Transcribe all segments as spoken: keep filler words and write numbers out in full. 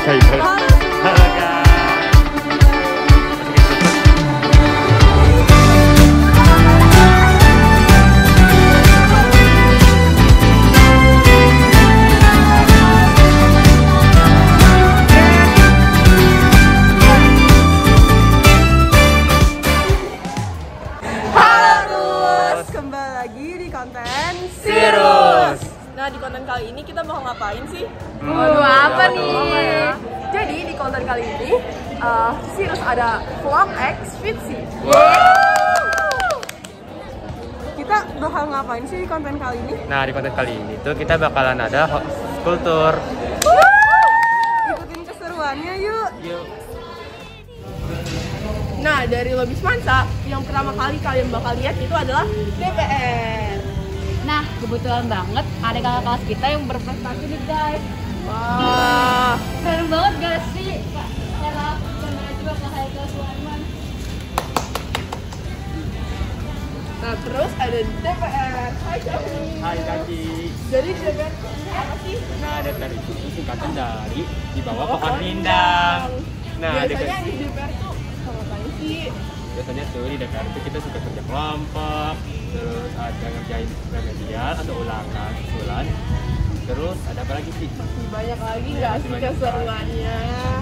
Hai, halo guys. Sirus. Nah, di konten kali ini kita mau ngapain sih? Hmm, Waduh, apa nih? Jadi di konten kali ini uh, Sirus ada vlog X Fitzy. Wow. Kita bakal ngapain sih di konten kali ini? Nah, di konten kali ini tuh kita bakalan ada kultur. Ikutin keseruannya yuk. Yuk. Nah, dari Lobis Mansa yang pertama kali kalian bakal lihat itu adalah D P R. Nah, kebetulan banget ada kakak kelas kita yang berprestasi nih guys. Wah, keren banget gak sih? Karena kamera juga ke Haikal Sulaiman. nah terus ada D P R. Hai Kaki. Hai Kaki. Jadi D P R itu apa sih? Nah, D P R itu singkatan dari di bawah pohon rindang. Nah, biasanya di D P R tuh ngapain sih? Biasanya tuh di D P R itu kita suka kerja kelompok, terus ada ngerjain remedial atau ulangan usulan, terus ada apa lagi sih? Masih banyak lagi nggak sih keseruannya?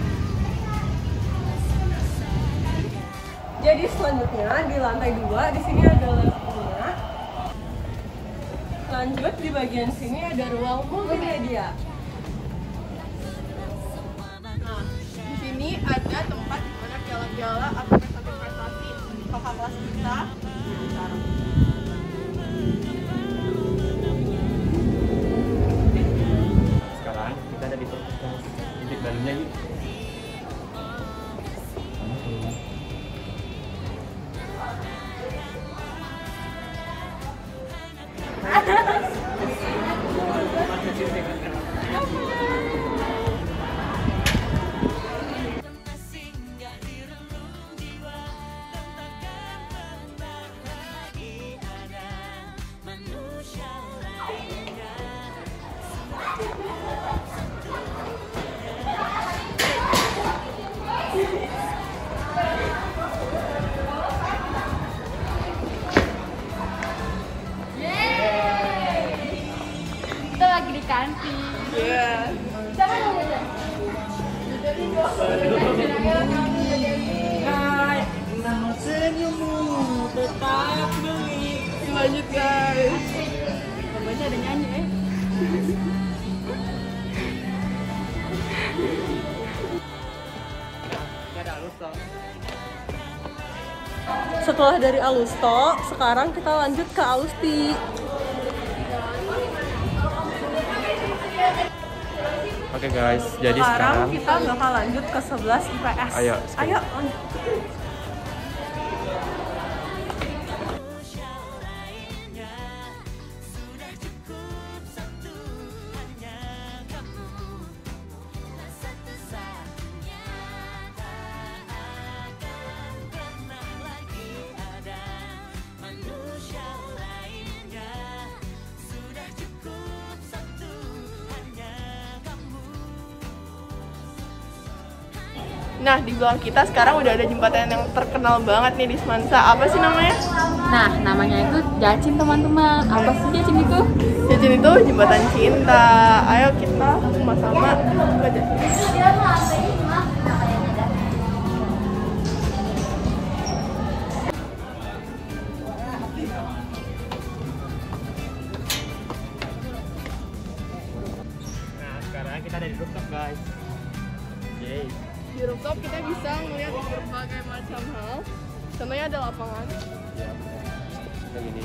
Jadi selanjutnya di lantai dua di sini ada lampunya. Lanjut di bagian sini ada ruang multimedia. Nah, di sini ada tempat di mana piala-piala atau prestasi-prestasi kakak kelas kita ditaruh. Sekarang kita ada di perpustakaan. Titik dalamnya yuk. Kita lagi di kantin. Iya. Jangan dong ya. Hai. Nama senyummu tetap beli. Lanjut guys. Bapaknya ada nyanyi eh. Setelah dari Alusto, sekarang kita lanjut ke Alusti. Oke guys, jadi Sekarang sekarang kita bakal lanjut ke sebelas I P S. Ayo, Ayo lanjut. Nah, di belakang kita sekarang udah ada jembatan yang terkenal banget nih di Semansa. Apa sih namanya? Nah, namanya itu Jacin teman-teman. Apa sih Jacin itu? Jacin itu jembatan cinta. Ayo kita sama-sama ke Jacin. Nah, sekarang kita ada di rooftop guys. Yeay. Di rooftop kita bisa melihat berbagai macam hal. Contohnya ada lapangan. Ya. Kayak gini.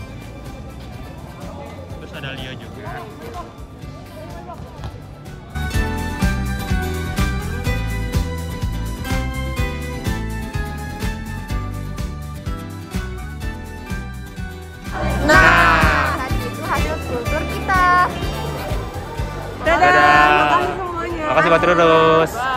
Terus ada Leo juga. Nah, tadi itu hasil kultur kita. dadah. Dadah. Makasih semuanya. Makasih buat terus. Bye.